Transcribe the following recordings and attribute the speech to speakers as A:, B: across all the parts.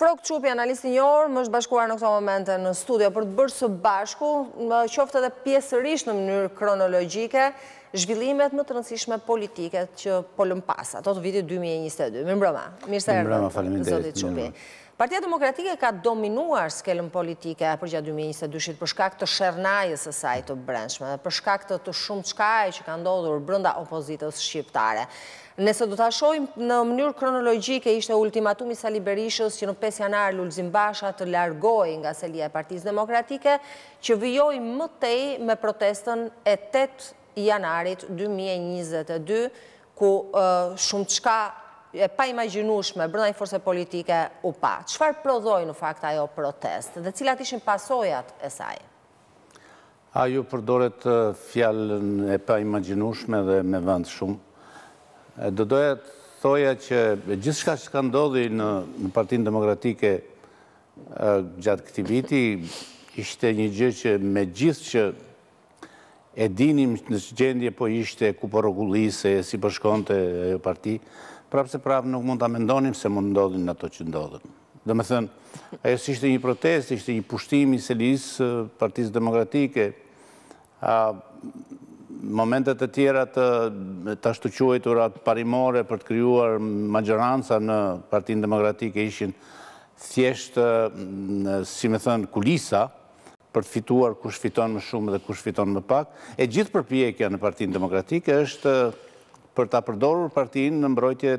A: Frok Çupi, analisti i njohur, më është bashkuar në këto momente në studio për të bërë së bashku, qoftë edhe pjesërisht në mënyrë kronologjike, zhvillimet më të rëndësishme politike që po lëm pas, ato të vitit 2022. Mirëmbrëma. Mirë se erdhët, zoti Çupi. Partia Demokratike ka dominuar skelën politike përgjatë 2022 për shkak të sherrnajës së saj të brendshme, për shkak të shumë çkaje që ka ndodhur brenda opozitës shqiptare. Nëse do ta shohim në mënyrë kronologjike, ishte ultimatumi Sali Berishës që në 5 janar Lulzim Basha të largohej nga selia e Partisë Demokratike, që vijoi më tej me protestën e 8 janarit 2022, ku shumë çka e pa imagjinueshme brenda një force politike u pa. Çfarë prodhoi në fakt ajo protestë dhe cilat ishin pasojat e saj?
B: Ajo përdoret fjalën e pa imagjinueshme dhe me vend shumë. Do doja të thoja që gjithçka që ka ndodhi në Partinë Demokratike gjatë këtij viti ishte një gjë që me gjithë që e dinim në gjendje po ishte ku po rrogullise, si po shkonte ajo parti, prapse nuk mund ta mendonim se mund ndodhin ato që ndodhen. Domethënë, ajo ishte një protestë, ishte një pushtim i selisë Partisë Demokratike. Momentet e tjera të ashtu quajtura parimore për të krijuar maggjoranca në Partinë Demokratike ishin thjesht, si më thënë, kulisa për të fituar kush fiton më shumë dhe kush fiton më pak. E gjithë përpjekja në Partinë Demokratike është për ta përdorur partinë në mbrojtje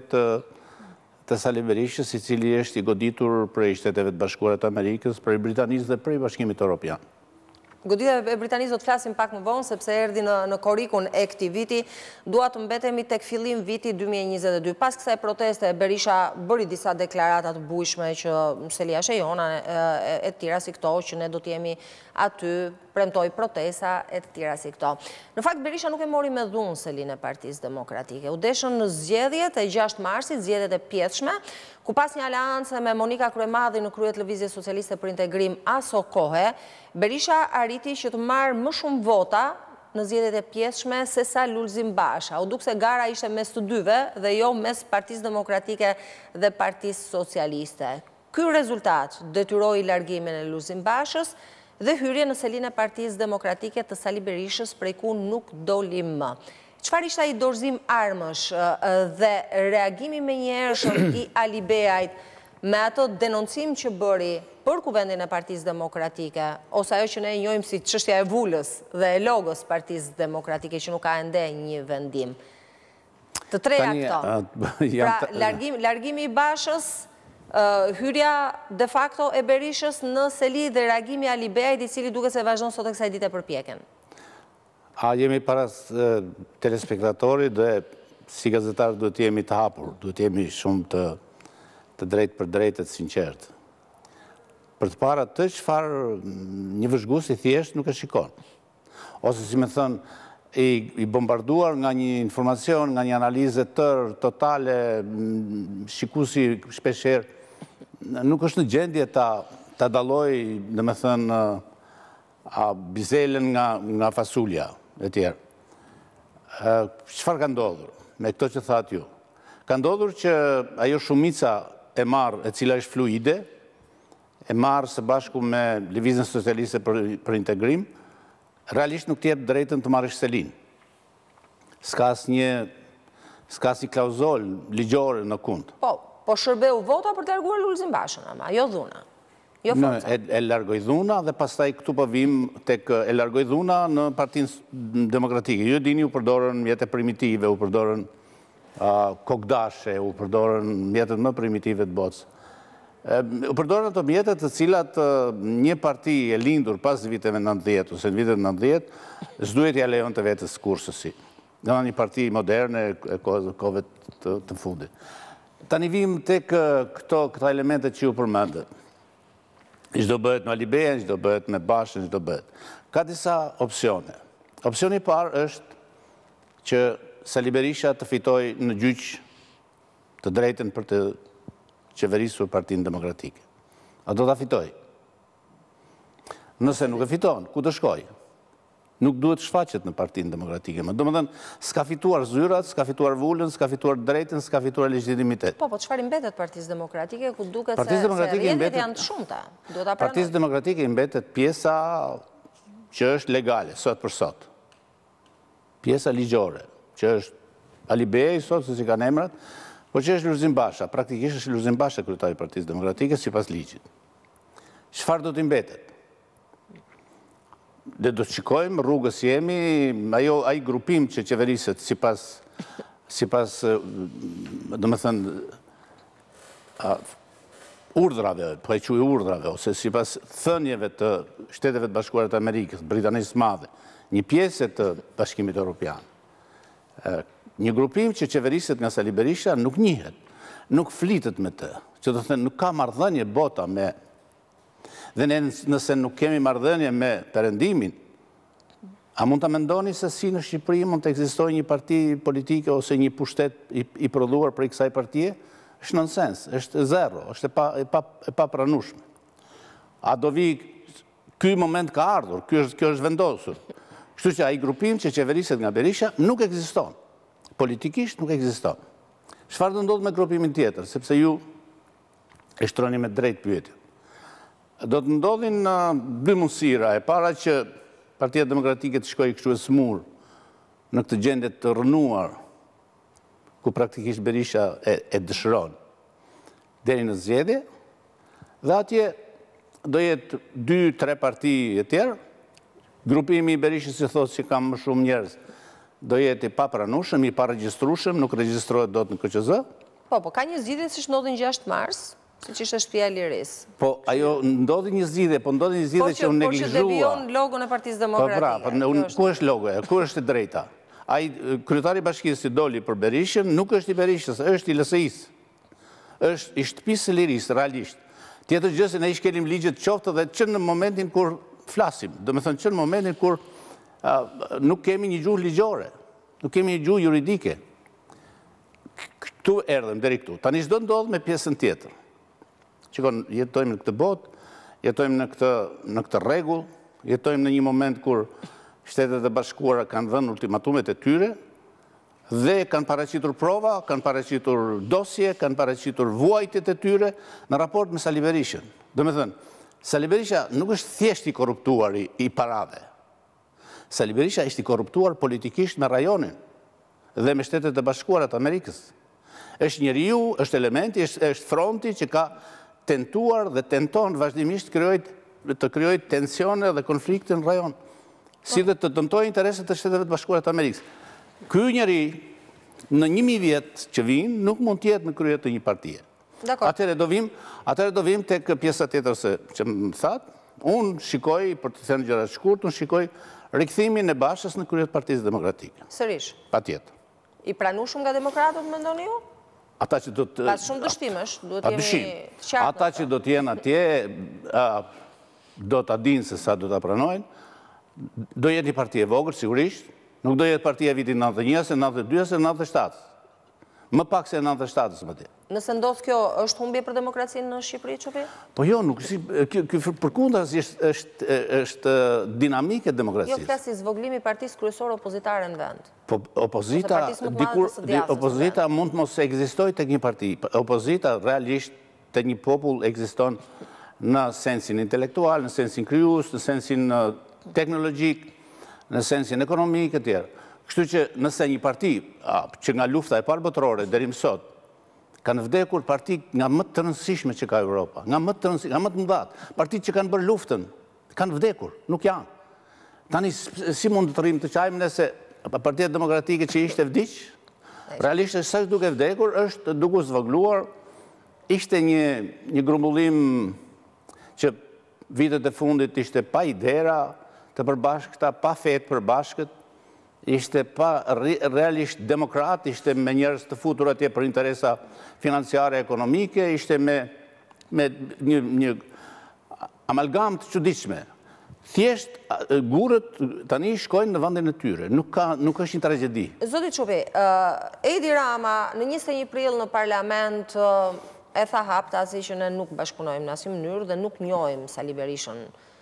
B: të Sali Berishës, i cili është i goditur prej Shteteve të Bashkuara të Amerikës, prej Britanisë dhe prej Bashkimit Evropian.
A: Goditja e Britanisë do të flasim pak më vonë, sepse erdhi në korikun e këtij viti. Dua të mbetemi tek fillim viti 2022. Pas kësaj proteste, Berisha bëri disa deklarata të bujshme që Selia Shejona e të tjera si këto, që ne do të jemi aty, premtoi protesta e të tjera si këto. Në fakt, Berisha nuk e mori me dhunë selinë e Partisë Demokratike. U deshën në zgjedhjet e 6 marsit, zgjedhjet e pjetshme, ku pas një aleancë me Monika Kryemadhi në krye të Lëvizjes Socialiste për Integrim aso kohe, Berisha arriti që të marrë më shumë vota në zgjedhjet e pjetshme se sa Lulzim Basha. U duk se gara ishte mes të dyve dhe jo mes Partisë Demokratike dhe Partisë Socialiste. Ky rezultat detyroi largimin e Lulzim Bashës dhe hyrje në selinë e Partisë Demokratike të Sali Berishës, prej ku nuk doli më. Çfarë ishte ai dorëzim armësh dhe reagimi menjëhershëm i Ali Beajt me ato denoncim që bëri për kuvendin e Partisë Demokratike, ose ajo që ne e njohim si çështja e vulës dhe e logos Partisë Demokratike, që nuk ka ende një vendim. Të treja këto. Pra, largimi i Bashës, hyrja de facto e Berishës në seli dhe reagimi i Ali Beajt, i cili duket se vazhdon sot e kësaj dite përpjekjen.
B: Jemi para telespektatorit dhe si gazetar duhet jemi të hapur, duhet jemi shumë të drejt për drejtet sinqert. Për të para të çfarë një vëzhgues i thjesht nuk e shikon. Ose si më thënë, i bombarduar nga një informacion, nga një analizë totale, shikuesi shpeshherë nuk është në gjendje ta dallojë, domethënë, bizelen nga fasulja e tjerë. Çfarë ka ndodhur me këto që thatë ju? Ka ndodhur që ajo shumica e marrë, e cila është fluide, e marrë së bashku me Lëvizjen Socialiste për Integrim, realisht nuk t'jep drejtën të marrësh selinë. S'ka asnjë klauzol ligjore në kund.
A: Po shërbeu vota për të larguar Lulzim Bashën, ama jo dhuna.
B: E largoj dhuna dhe pastaj këtu po vim tek e largoj dhuna në Partinë Demokratike. Ju dini, u përdorën mjete primitive, u përdorën kokdashe, u përdorën mjetet më primitive të botës. U përdorën ato mjetet të cilat një parti e lindur pas viteve 90 ose në vitet 90 s'duhet ja lejon të vetës kursësi. Nga një parti moderne e kohëve të fundit. Tani vim tek këta elementet që ju përmendët. Çdo bëhet me Ali Beajn, çdo bëhet me Bashën, çdo bëhet. Ka disa opsione. Opsioni i parë është që Sali Berisha të fitojë në gjyq të drejtën për të qeverisur Partinë Demokratike. A do ta fitojë? Nëse nuk e fiton, ku do shkojë? Nuk duhet shfaqet në Partinë Demokratike. Do më thënë, s'ka fituar zyrat, s'ka fituar vullën, s'ka fituar drejtën, s'ka fituar legitimitet.
A: Po çfarë imbetet Partisë Demokratike, ku duket se
B: rrjedhjet
A: janë të shumta? Duhet ta pranoj.
B: Partisë Demokratike imbetet pjesa që është legale, sot për sot. Pjesa ligjore, që është Ali Bej, sot, se si kanë emrat, po që është Lulzim Basha. Praktikisht është Lulzim Basha kryetari i Partisë Demokratike, sipas ligjit. Çfarë do të imbetet? Dhe do të shikojmë rrugës jemi, ai grupim që qeveriset sipas do më thënë, urdhrave, po e quaj urdhrave, ose sipas thënieve të Shteteve të Bashkuara të Amerikës, Britanisë Madhe, një pjesë të Bashkimit Evropian. Një grupim që qeveriset nga Sali Berisha nuk njihet, nuk flitet me të, që do të thënë nuk ka marrëdhënie bota me. Dhe nëse nuk kemi marrëdhënie me Perëndimin, a mund të mendoni se si në Shqipëri mund të ekzistojë një parti politike ose një pushtet i prodhuar për kësaj partie? Është nonsens, është zero, është e pa pranueshme. A do vi ky moment ka ardhur, kjo është vendosur. Kështu që ai grupim që qeveriset nga Berisha nuk ekziston. Politikisht nuk ekziston. Çfarë do ndodhë me grupimin tjetër, sepse ju e shtroni me drejt pyetjen. Do të ndodhin dy mundësira. E para që Partia Demokratike të shkojë kështu e smur në këtë gjendje të rënuar, ku praktikisht Berisha e dëshiron deri në zgjedhje, dhe atje do jetë 2-3 parti e tjerë. Grupimi i Berishës që thotë që ka më shumë njerëz do jetë i papranueshëm, i paregjistrueshëm, nuk regjistrohet dot në KQZ.
A: Po, ka një zgjidhje siç ndodhi 6 mars. Siç ishte Shtëpia e Lirisë.
B: Po, ajo ndodhi një zgjidhje, po ndodhi një zgjidhje që u neglizhua. Po që
A: devion logon e Partisë Demokratike.
B: Po, ku është logoja, ku është e drejta? Ai kryetari i bashkisë që doli për Berishën nuk është i Berishës, është i LSI-s. Është i Shtëpisë së Lirisë, realisht. Tjetër gjë se ne i shkelim ligjet qoftë dhe që në momentin kur flasim, do të thënë që në momentin kur nuk kemi një gjuhë ligjore, nuk kemi një gjuhë juridike. Këtu erdhëm deri këtu. Tani çdo ndodh me pjesën tjetër. Qikon, jetojmë në këtë botë, jetojmë në këtë rregull, jetojmë në një moment kur Shtetet e Bashkuara kanë dhënë ultimatumet e tyre dhe kanë paraqitur prova, kanë paraqitur dosje, kanë paraqitur vuajtjet e tyre në raport me Sali Berishën. Do me thënë, Sali Berisha nuk është thjesht i korruptuar i parave. Sali Berisha është i korruptuar politikisht me rajonin dhe me Shtetet e Bashkuara të Amerikës. Është njeriu, është elementi, është fronti që ka tentuar dhe tenton vazhdimisht të krijojë tensione dhe konflikte në rajon, si dhe të dëmtojë intereset e Shteteve të Bashkuara të Amerikës. Ky njeri në 1000 vjet që vinë nuk mund të jetë në krye të një partie. Atëherë do vim tek pjesa tjetër se që më thatë, unë shikoj, për të thënë gjëra të shkurtë, unë shikoj rikthimin e Bashës në krye të Partisë Demokratike.
A: Sërish.
B: Patjetër.
A: I pranueshëm nga demokratët, mendoni ju?
B: Ata që do të...
A: Pas shumë dështimesh, duhet jemi qartë.
B: Ata që do të jenë atje, do të dinë se sa do të pranojnë, do jetë një parti e vogël, sigurisht, nuk do jetë partia e vitit 91, se 92, se 97. Më pak se 97 më tje.
A: Nëse ndodh kjo, është humbje për demokracinë në Shqipëri, Çopi?
B: Po jo, nuk si, përkundas është dinamike e demokracisë.
A: Jo, flasi zvoglimi i partisë kryesore opozitare në vend.
B: Po opozita mund mos se ekzistojë tek një parti. Opozita realisht te një popull ekziston në sensin intelektual, në sensin krijues, në sensin teknologjik, në sensin ekonomik e tjerë. Kështu që nëse një parti që nga lufta e parë botërore deri më sot kanë vdekur parti nga më të rëndësishme që ka Europa, nga më të mëdhat, partitë që kanë bërë luftën, kanë vdekur, nuk janë. Tani si mund të rrim të qajmë nëse Partia Demokratike që ishte vdiq, realisht është sa duke vdekur, është duke zvogluar, ishte një grumbullim që vitet e fundit ishte pa idera të përbashkëta, pa fetë përbashkët, ishte pa realisht demokrat, ishte me njerëz të futur atje për interesa financiare ekonomike, ishte me një amalgam të çuditshme. Thjesht gurët tani shkojnë në vendin e tyre, nuk është një tragjedi.
A: Zoti Çopi, Edi Rama në 21 prill në parlament e tha haptasi që ne nuk bashkëpunojmë në asnjë mënyrë dhe nuk njohim Sali Berishën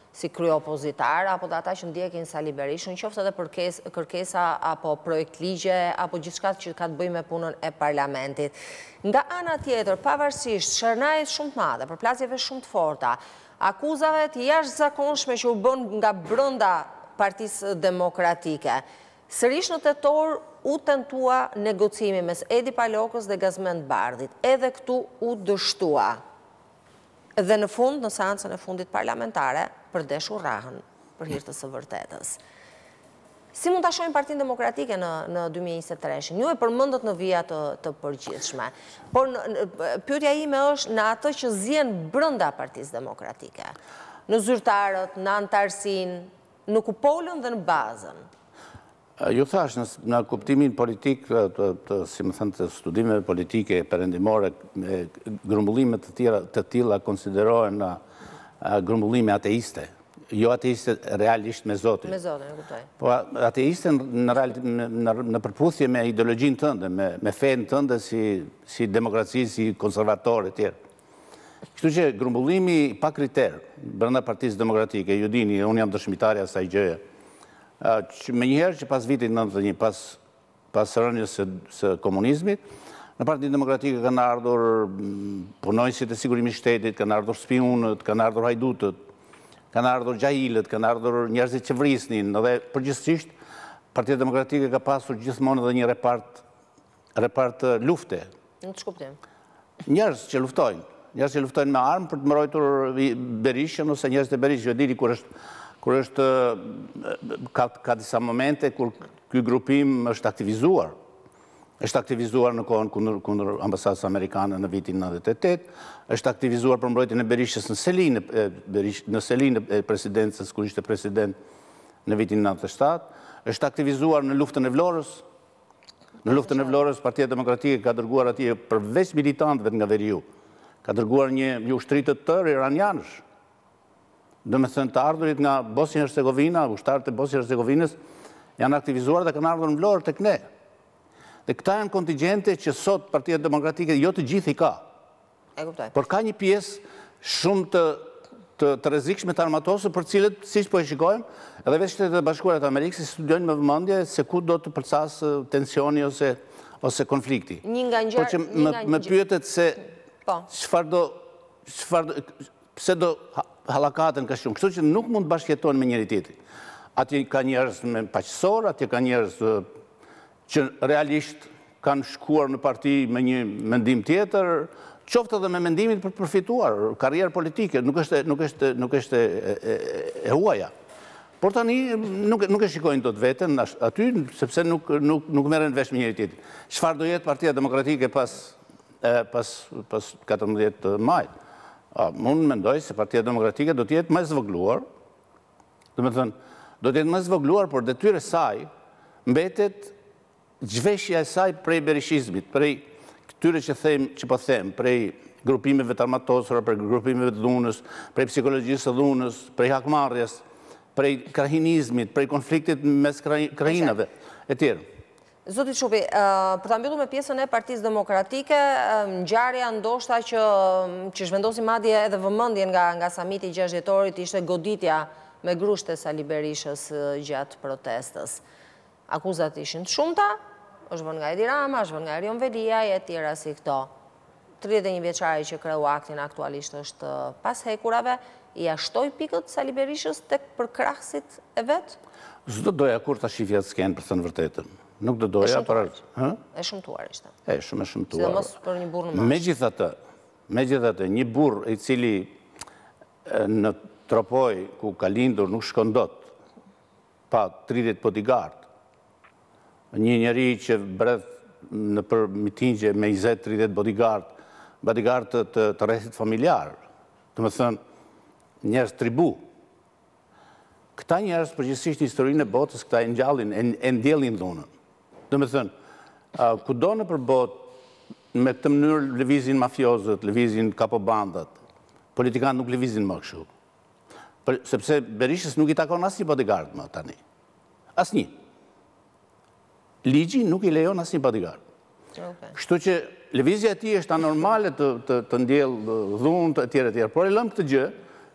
A: si krye opozitar, apo dhe ata që ndjekin Sali Berishën, qoftë edhe kërkesa apo projekt ligje, apo gjithçka që ka të bëjë me punën e parlamentit. Nga ana tjetër, pavarësisht shërnajës shumë të madhe, përplasjeve shumë të forta, akuzave të jashtëzakonshme që u bën nga brenda Partisë Demokratike, sërish në tetor u tentua negocimi mes Edi Palokës dhe Gazmend Bardhit, edhe këtu u dështua. Dhe në fund, në seancën e fundit parlamentare, përdeshu Rahën për hir të së vërtetës. Si mund ta shohim Partinë Demokratike në 2023? Ju e përmendët në vija të përgjithshme. Por pyetja ime është në atë që zjen brenda Partisë Demokratike, në zyrtarët, në antarësinë, në kupolën dhe në bazën.
B: Ju thash, në kuptimin politik, si më thënë, të studimeve politike perëndimore, grumbullimet të tilla konsiderohen grumbullime ateiste. Jo ateiste realisht me Zotin.
A: Me Zotin, e kuptoj.
B: Po ateiste në përputhje me ideologjinë tënde, me fenë tënde si demokraci, si konservatorë e tjerë. Kështu që grumbullimi pa kriter, brenda Partisë Demokratike, ju dini, unë jam dëshmitari asaj gjëje, që me njëherë që pas vitit 91, pas rënjës së komunizmit, në Partinë Demokratike kanë ardhur punojësit e sigurimit shtetit, kanë ardhur spionët, kanë ardhur hajdutët, kanë ardhur gjahilët, kanë ardhur njerëzit që vrisnin, dhe përgjithsisht Partia Demokratike ka pasur gjithmonë edhe një repart lufte.
A: Në të shkuptim.
B: Njerëz që luftojnë me armë për të mbrojtur Berishën ose njerëzit e Berishës. Dini kur është ka disa momente kur ky grupim është aktivizuar. Është aktivizuar në kohën kundër ambasadës amerikane në vitin 98, është aktivizuar për mbrojtjen e Berishës në selinë e presidencës kur ishte president në vitin 97, është aktivizuar në luftën e Vlorës. Në luftën e Vlorës, Partia Demokratike ka dërguar atje përveç militantëve nga Veriu, ka dërguar një ushtri të tërë iranianësh. Do me thënë të ardhurit nga Bosnjë-Hercegovina, ushtarët e Bosnjë-Hercegovinës janë aktivizuar dhe kanë ardhur në Vlorë tek ne. Dhe këta janë kontingjente që sot Partia Demokratike jo të gjithë i ka. Por ka një pjesë shumë të rrezikshme të armatosur për cilët, siç po e shikojmë, edhe vetë Shtetet e Bashkuara të Amerikës studiojnë me vëmendje se ku do të përcasë tensioni ose konflikti. Por që më pyetet se pse do hallakaten ka shumë. Kështu që nuk mund të bashkëjetojnë me njëri tjetrin. Atje ka njerëz me paqësor, atje ka njerëz që realisht kanë shkuar në parti me një mendim tjetër, qoftë edhe me mendimin për përfituar karrierë politike, nuk është e huaja. Por tani nuk e shikojnë dot veten aty sepse nuk merren vesh me njëri tjetrin. Çfarë do jetë Partia Demokratike pas 14 majit? Unë mendoj se Partia Demokratike do të jetë më zvogëluar, do të thënë, do të jetë më zvogëluar, por detyra e saj mbetet zhveshja e saj prej berishizmit, prej këtyre që po them, prej grupimeve të armatosura, prej grupimeve të dhunës, prej psikologjisë të dhunës, prej hakmarrjes, prej krahinizmit, prej konfliktit mes krahinave e tjerë.
A: Zoti Çupi, për ta mbyllur me pjesën e Partisë Demokratike, ngjarja ndoshta që zhvendosi madje edhe vëmendjen nga samiti 6 dhjetorit ishte goditja me grusht e Sali Berishës gjatë protestës. Akuzat ishin të shumta, është vënë nga Edi Rama, është vënë nga Erion Velia e tjera si këto. 31 vjeçari që kreu aktin aktualisht është pas hekurave, i ashtoi pikët Sali Berishës tek përkrahësit e vet?
B: S'do doja kur ta shifja skenë për thënë vërtetën. Nuk do doja për...
A: E shëmtuar ishte.
B: Shumë e shëmtuar.
A: Sidomos për një burr në moshë.
B: Megjithatë, një burr i cili në tropoj ku ka lindur nuk shkon dot, pa 30 bodyguard, një njeri që bredh në për mitingje me 20-30 bodyguard të rrethit familjar, të më thënë, njerëz tribu. Këta njerëz përgjithsisht në historinë e botës, këta e ndjellin dhunën. Do me thënë, kudo në për botë, me këtë mënyrë lëvizin mafiozët, lëvizin kapobandat, politikanë nuk lëvizin më kështu. Sepse Berishës nuk i takon asnjë bodyguard më tani. Asnjë. Ligji nuk i lejon asnjë bodyguard. Kështu që lëvizja e tij është anormale të ndjell dhunë etj. Por e lëm këtë gjë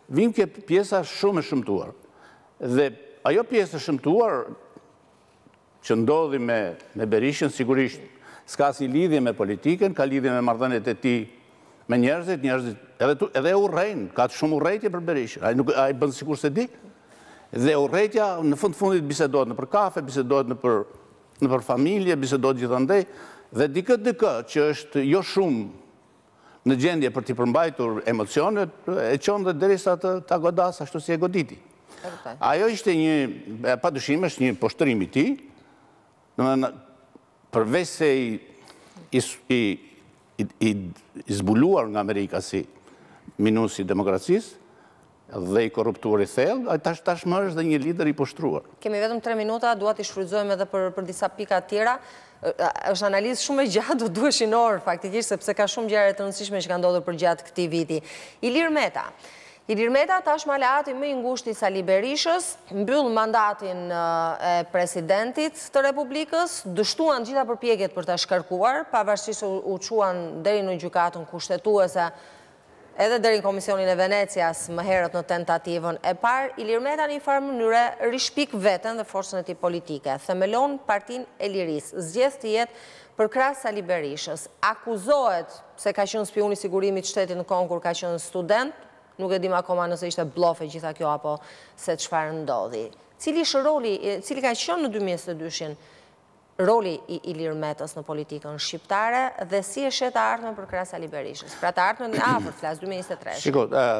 B: vim ke pjesa shumë e shëmtuar. Dhe ajo pjesë e shëmtuar që ndodhi me Berishën, sigurisht s'ka si lidhje me politiken, ka lidhje me marrëdhëniet e tij me njerëzit edhe urrejnë, ka shumë urrejtje për Berishën, ai bën sikur se di. Dhe urrejtja në fundit bisedohet në për kafe, bisedohet në për familje, bisedohet gjithandej, dhe dikë që është jo shumë në gjendje për t'i përmbajtur emocionet, e qonë dhe derisa ta godas ashtu si e goditi. Ajo ishte pa dyshim është një poshtërim i tij, përveç se i zbuluar nga Amerika si minusi i demokracisë dhe i korruptuar i thellë, tashmë është dhe një lider i poshtruar.
A: Kemi vetëm 3 minuta, dua t'i shfrytëzojmë edhe për disa pika tjera. Është analizë shumë e gjatë, do duheshin orë faktikisht, sepse ka shumë gjëra të rëndësishme që kanë ndodhur përgjatë këtij viti. Ilir Meta tashmë aleati më i ngushtë i Sali Berishës, mbyll mandatin e presidentit të Republikës, dështuan gjitha përpjekjet për ta shkarkuar, pavarësisht se u çuan deri në gjykatën kushtetuese, edhe deri në Komisionin e Venecias më herët në tentativën e parë. Ilir Meta në një farë mënyre rishpik veten dhe forcën e tij politike. Themelon Partinë e Lirisë, zgjedh të jetë përkrah Sali Berishës. Akuzohet se ka qenë spion i sigurimit të shtetit në kohën kur ka qenë student. Nuk e dim akoma nëse ishte bllaf e gjitha kjo apo se çfarë ndodhi. Cili ka qenë në 2022-shin roli i Ilir Metës në politikën shqiptare dhe si e shet të ardhmen për krah Sali Berishës? Pra të ardhmen në afër flas 2023.
B: Shiko,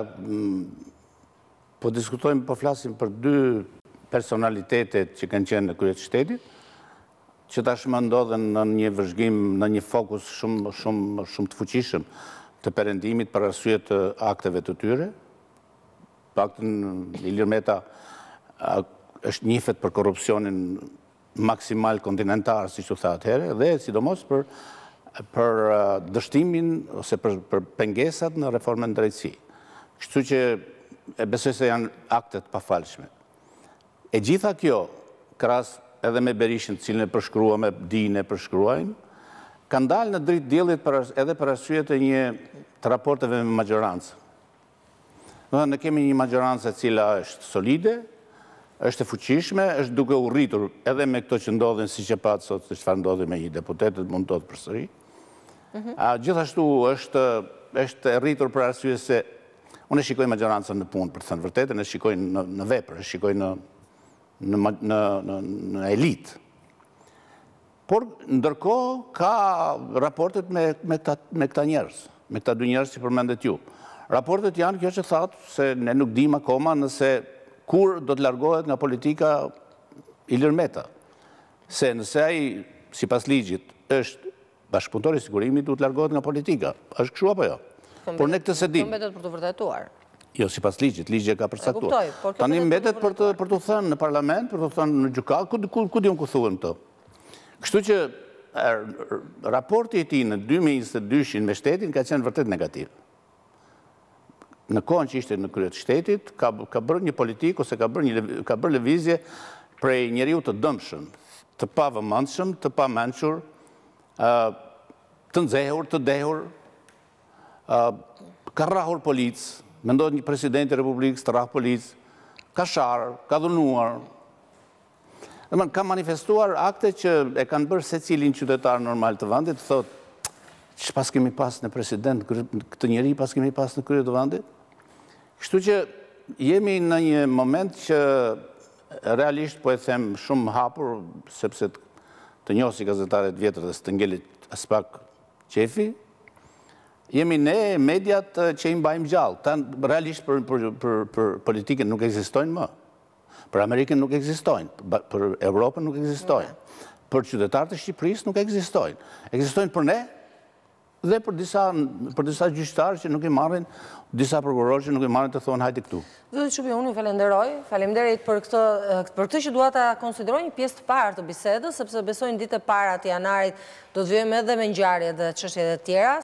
B: po flasim për 2 personalitetet që kanë qenë në krye të shtetit, që tashmë ndodhen në një vëzhgim, në një fokus shumë të fuqishëm të perëndimit për arsye të akteve të tyre. Paktën Ilir Meta është njihet për korrupsionin maksimal kontinentar, siç u tha atëherë, dhe sidomos për dështimin ose për pengesat në reformën drejtësi. Kështu që e besoj se janë aktet pafalshme. E gjitha kjo, krahas edhe me Berishën, cilën e përshkruam, dinë e përshkruajnë, kanë dalë në dritë diellit edhe për arsye të të raporteve me maggjorancë. Ne kemi një maggjorancë e cila është solide, është e fuqishme, është duke u rritur edhe me këto që ndodhin, siç e pat sot se çfarë ndodhi me një deputet, mund të ndodhë përsëri. Gjithashtu është e rritur për arsye se unë e shikoj maggjorancën në punë, për të thënë vërtetën, e shikoj në vepër, e shikoj në elitë. Por ndërkohë ka raportet me këta njerëz, me këta 2 njerëz që përmendet ju. Raportet janë kjo që thatë se ne nuk dim akoma nëse kur do të largohet nga politika Ilir Meta. Se nëse ai sipas ligjit është bashkëpunëtor i sigurimit, duhet të largohet nga politika. Është kështu apo jo? Por ne këtë se dim.
A: Mbetet për të vërtetuar.
B: Jo, sipas ligjit, ligji e ka përcaktuar. Tani mbetet për të thënë në parlament, për të thënë në gjykatë, ku diun ku thuhen këto. Kështu që raporti i tij në 2022-shin me shtetin ka qenë vërtet negativ. Në kohën që ishte në krye të shtetit, ka bërë një politikë ose ka bërë lëvizje prej njeriu të dëmshëm, të pavëmendshëm, të pamençur, të nxehur, të dehur, ka rrahur policë, mendohet një president i Republikës të rrah policë, ka sharë, ka dhunuar. Ka manifestuar akte që e kanë bërë secilin qytetar normal të vendit, thotë, që pas kemi pas në president, këtë njeri pas kemi pas në krye të vendit? Kështu që jemi në një moment që realisht po e them shumë hapur, sepse të njoh si gazetaret vjetër dhe së të ngelit as pak qefi, jemi ne mediat që i mbajmë gjallë. Realisht për politikën nuk ekzistojnë më. Për Amerikën nuk ekzistojnë, për Europën nuk ekzistojnë, për qytetarët e Shqipërisë nuk ekzistojnë. Ekzistojnë për ne dhe për disa gjyqtarë që nuk i marrin, disa prokurorë që nuk i marrin të thonë hajde këtu.
A: Zoti Çupi, unë ju falenderoj. Faleminderit për këtë që dua ta konsideroj një pjesë të parë të bisedës, sepse besoj në ditët e para të janarit do të vijmë edhe me ngjarje dhe çështje të tjera.